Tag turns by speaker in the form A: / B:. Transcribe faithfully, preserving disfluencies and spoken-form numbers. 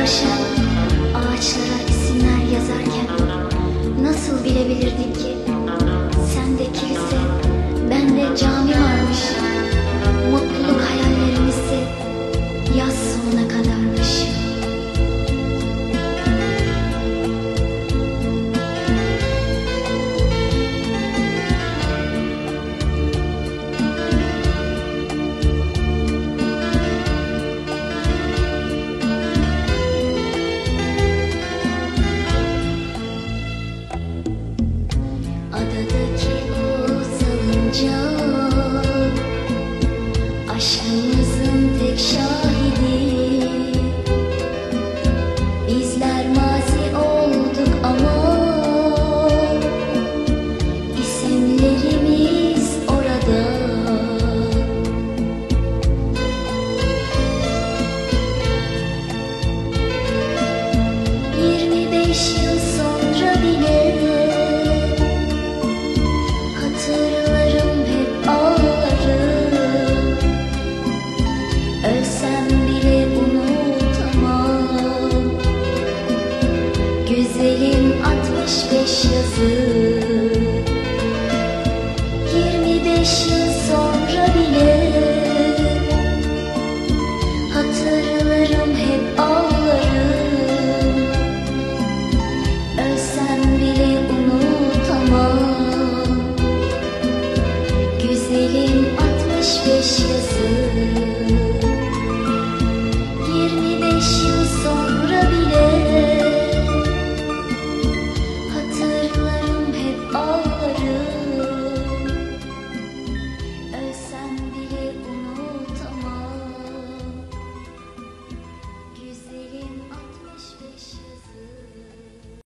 A: karşıya ağaçlara isimler yazarken nasıl bilebilirdik ki sende kilise, bende cami varmış. Mutluluk hayallerimizi yaz sonuna kadarmış. Adadaki o salıncak aşkımızın tek şahidi. Bizler mazi olduk ama isimlerimiz orada. Yirmi beş yıl sonra bile ölsem bile unutamam güzelim altmış beş yazı.